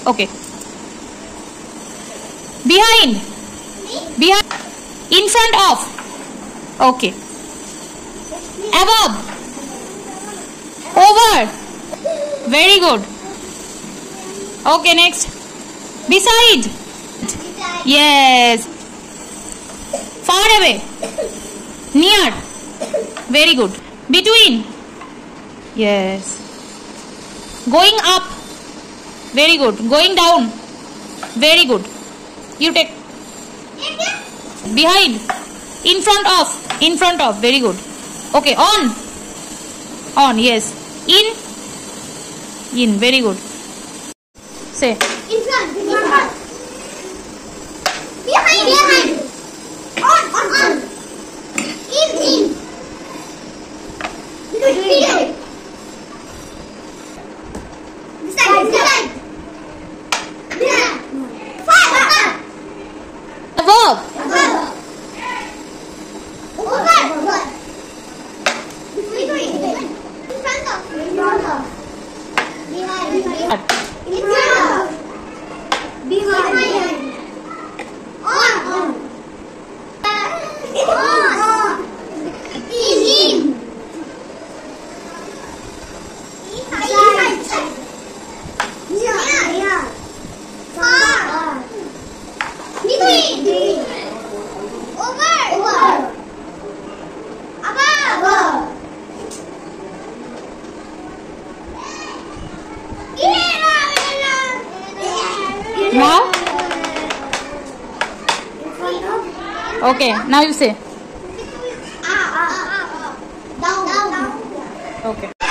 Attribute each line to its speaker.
Speaker 1: Okay. Behind. Behind. In front of. Okay. Above. Over. Very good. Okay, next. Beside. Yes. Far away. Near. Very good. Between. Yes. Going up. Very good. Going down. Very good. You take. Behind. In front of. In front of. Very good. Okay. On. On. Yes. In. In. Very good. Say.
Speaker 2: In front. In front. Behind. Behind. On. In. Between. Beside. Far.
Speaker 1: Above.
Speaker 2: Over. Between. In front of. Behind. In front of. Behind. On. In. Inside. Near. Far. Between. Over. Above.
Speaker 1: Now? Okay. Now you say.
Speaker 2: Down.
Speaker 1: Okay.